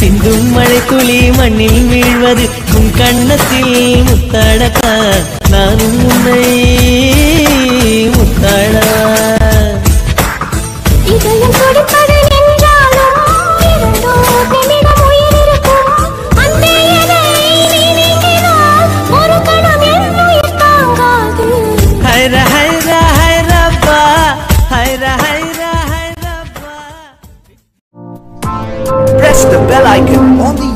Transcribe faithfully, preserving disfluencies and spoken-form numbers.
சிந்தும் மழை துளி மண்ணில் வீழ்வது உன் கண்ணத்தில் முத்தாடக்கா நானும் உன்னை முத்தாடா இதயம் துடிப்பது நின்றாலும் இரண்டோ நிமிடம் உயிர் இருக்கும் அந்த எதை நீ நீங்கினால் ஒரு கணம் என் உயிர் தாங்காது ஹைர ஹைர ஹைரப்பா ஹைர ஹைர ஹைரப்பா. Press the bell icon on the